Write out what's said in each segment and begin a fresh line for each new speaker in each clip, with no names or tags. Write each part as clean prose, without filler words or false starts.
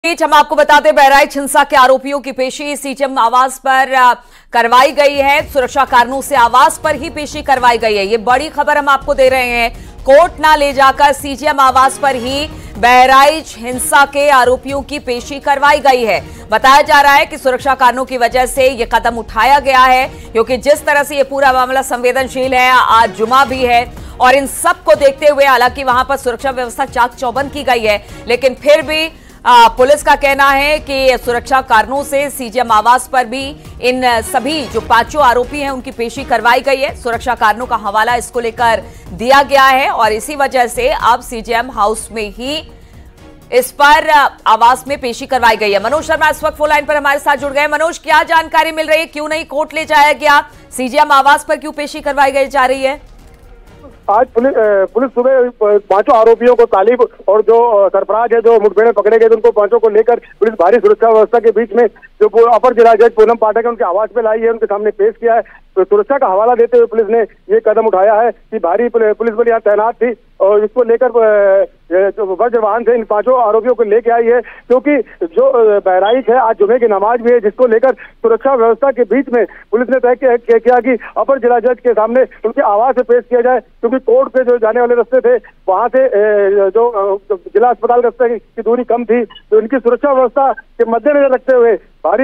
बीच हम आपको बताते बहराइच हिंसा के आरोपियों की पेशी सीजेएम आवास पर करवाई गई है। सुरक्षा कारणों से आवास पर ही पेशी करवाई गई है। ये बड़ी खबर हम आपको दे रहे हैं। कोर्ट ना ले जाकर सीजेएम आवास पर ही बहराइच हिंसा के आरोपियों की पेशी करवाई गई है। बताया जा रहा है कि सुरक्षा कारणों की वजह से यह कदम उठाया गया है, क्योंकि जिस तरह से यह पूरा मामला संवेदनशील है, आज जुमा भी है और इन सब को देखते हुए हालांकि वहां पर सुरक्षा व्यवस्था चाक चौबंद की गई है, लेकिन फिर भी पुलिस का कहना है कि सुरक्षा कारणों से सीजेएम आवास पर भी इन सभी जो पांचों आरोपी हैं उनकी पेशी करवाई गई है। सुरक्षा कारणों का हवाला इसको लेकर दिया गया है और इसी वजह से अब सीजेएम हाउस में ही इस पर आवास में पेशी करवाई गई है। मनोज शर्मा इस वक्त फोन लाइन पर हमारे साथ जुड़ गए। मनोज, क्या जानकारी मिल रही है? क्यों नहीं कोर्ट ले जाया गया? सीजेएम आवास पर क्यों पेशी करवाई गई जा रही है?
आज पुलिस सुबह पांचों आरोपियों को तालिब और जो सरफराज है जो मुठभेड़ में पकड़े गए थे उनको पांचों को लेकर पुलिस भारी सुरक्षा व्यवस्था के बीच में जो अपर जिला जज पूनम पाठक है उनके आवास में लाई है, उनके सामने पेश किया है। तो सुरक्षा का हवाला देते हुए पुलिस ने ये कदम उठाया है कि भारी पुलिस बल यहाँ तैनात थी और इसको लेकर वज्र वाहन से इन पांचों आरोपियों को लेके आई है, क्योंकि जो बहराइच है आज जुमे की नमाज भी है, जिसको लेकर सुरक्षा व्यवस्था के बीच में पुलिस ने तय किया कि अपर जिला जज के सामने उनके आवाज से पेश किया जाए, क्योंकि कोर्ट पे जो जाने वाले रास्ते थे वहां से जो जिला अस्पताल रास्ते की दूरी कम थी, तो इनकी सुरक्षा व्यवस्था के मद्देनजर रखते हुए भारी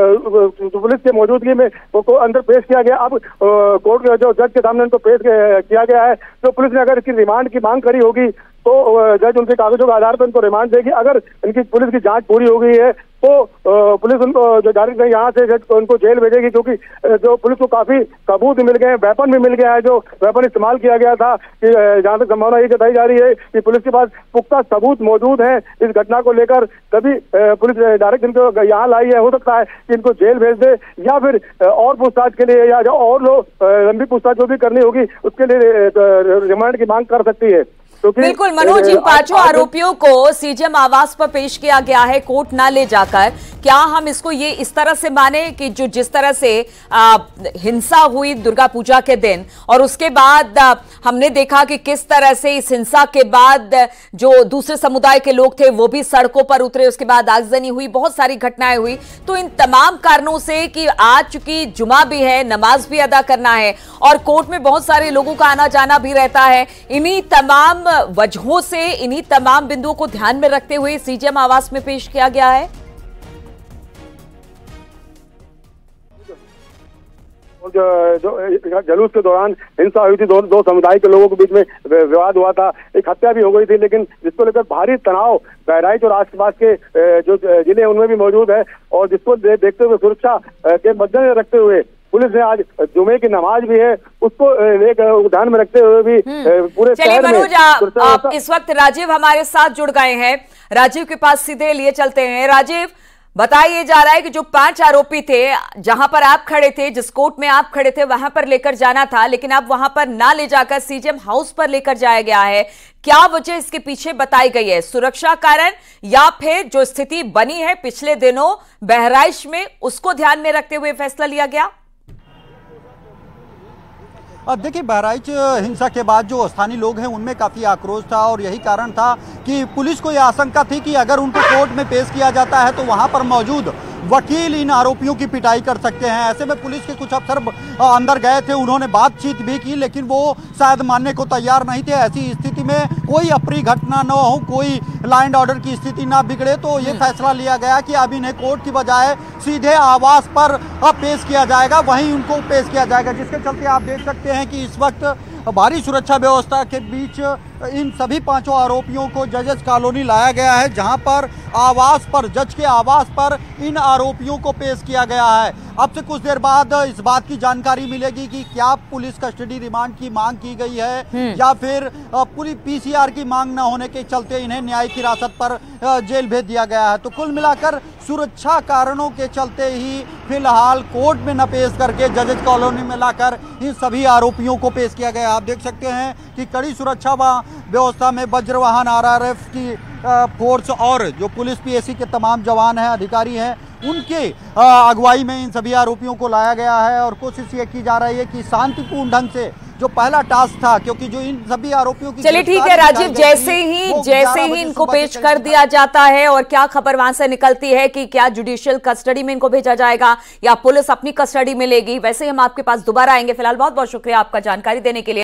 पुलिस की मौजूदगी में वो अंदर पेश किया गया। अब कोर्ट जो जज के सामने उनको पेश किया गया है। तो पुलिस ने अगर इसकी रिमांड की मांग करी होगी तो जज उनके कागजों के आधार पर उनको रिमांड देगी। अगर इनकी पुलिस की जांच पूरी हो गई है तो पुलिस उनको जो डायरेक्ट यहाँ से जज उनको जेल भेजेगी, क्योंकि जो पुलिस को काफी सबूत मिल गए हैं, वेपन भी मिल गया है, जो वेपन इस्तेमाल किया गया था कि जहाँ तक संभावना ये जताई जा रही है कि पुलिस के पास पुख्ता सबूत मौजूद हैं इस घटना को लेकर। तभी पुलिस डायरेक्ट इनको यहाँ लाई है। हो सकता है कि इनको जेल भेज दे या फिर और पूछताछ के लिए या और लोग लंबी पूछताछ जो भी करनी होगी उसके लिए रिमांड की मांग कर सकती है।
बिल्कुल मनोज, इन पांचों आरोपियों को सीजेएम आवास पर पेश किया गया है कोर्ट ना ले जाकर। क्या हम इसको ये इस तरह से माने कि जो जिस तरह से हिंसा हुई दुर्गा पूजा के दिन और उसके बाद हमने देखा कि किस तरह से इस हिंसा के बाद जो दूसरे समुदाय के लोग थे वो भी सड़कों पर उतरे, उसके बाद आगजनी हुई, बहुत सारी घटनाएं हुई। तो इन तमाम कारणों से कि आज चूंकि जुमा भी है, नमाज भी अदा करना है और कोर्ट में बहुत सारे लोगों का आना जाना भी रहता है, इन्हीं तमाम वजहों से इन्हीं तमाम बिंदुओं को ध्यान में रखते हुए सीजेएम आवास में पेश किया गया है।
जो जलूस के दौरान हिंसा हुई थी, दो समुदाय के लोगों के बीच में विवाद हुआ था, एक हत्या भी हो गई थी, लेकिन जिसको लेकर भारी तनाव बहराइच और आसपास के जो जिले उनमें भी मौजूद है और जिसको देखते हुए सुरक्षा के मद्देनजर रखते हुए पुलिस ने आज जुमे की नमाज भी है उसको लेकर ध्यान में रखते हुए भी पूरे शहर में।
आप इस वक्त राजीव हमारे साथ जुड़ गए हैं। राजीव के पास सीधे लिए चलते हैं। राजीव, बताया जा रहा है कि जो 5 आरोपी थे, जहां पर आप खड़े थे, जिस कोर्ट में आप खड़े थे वहां पर लेकर जाना था, लेकिन अब वहां पर ना ले जाकर सीजेएम हाउस पर लेकर जाया गया है। क्या वजह इसके पीछे बताई गई है? सुरक्षा कारण या फिर जो स्थिति बनी है पिछले दिनों बहराइच में उसको ध्यान में रखते हुए फैसला लिया गया?
देखिए, बहराइच हिंसा के बाद जो स्थानीय लोग हैं उनमें काफ़ी आक्रोश था और यही कारण था कि पुलिस को यह आशंका थी कि अगर उनको कोर्ट में पेश किया जाता है तो वहां पर मौजूद वकील इन आरोपियों की पिटाई कर सकते हैं। ऐसे में पुलिस के कुछ अफसर अंदर गए थे, उन्होंने बातचीत भी की, लेकिन वो शायद मानने को तैयार नहीं थे। ऐसी स्थिति में कोई अप्रिय घटना न हो, कोई लॉ एंड ऑर्डर की स्थिति ना बिगड़े, तो ये फैसला लिया गया कि अब इन्हें कोर्ट की बजाय सीधे आवास पर पेश किया जाएगा, वहीं उनको पेश किया जाएगा, जिसके चलते आप देख सकते हैं कि इस वक्त भारी सुरक्षा व्यवस्था के बीच इन सभी 5 आरोपियों को जजेस कॉलोनी लाया गया है, जहां पर आवास पर, जज के आवास पर इन आरोपियों को पेश किया गया है। अब से कुछ देर बाद इस बात की जानकारी मिलेगी कि क्या पुलिस कस्टडी रिमांड की मांग की गई है या फिर पूरी पीसीआर की मांग न होने के चलते इन्हें न्यायिक हिरासत पर जेल भेज दिया गया है। तो कुल मिलाकर सुरक्षा कारणों के चलते ही फिलहाल कोर्ट में न पेश करके जजेस कॉलोनी में लाकर इन सभी आरोपियों को पेश किया गया। आप देख सकते हैं कि कड़ी सुरक्षा व्यवस्था में वज्र वाहन आरआरएफ की फोर्स और जो पुलिस पीएसी के तमाम जवान हैं, अधिकारी हैं, उनके अगुवाई में इन सभी आरोपियों को लाया गया है और कोशिश ये की जा रही है कि शांतिपूर्ण ढंग से जो पहला टास्क था, क्योंकि जो इन सभी आरोपियों की
चलिए ठीक है राजीव, जैसे ही इनको पेश कर दिया जाता है और क्या खबर वहां से निकलती है कि क्या जुडिशियल कस्टडी में इनको भेजा जाएगा या पुलिस अपनी कस्टडी में लेगी, वैसे ही हम आपके पास दोबारा आएंगे। फिलहाल बहुत बहुत शुक्रिया आपका जानकारी देने के लिए।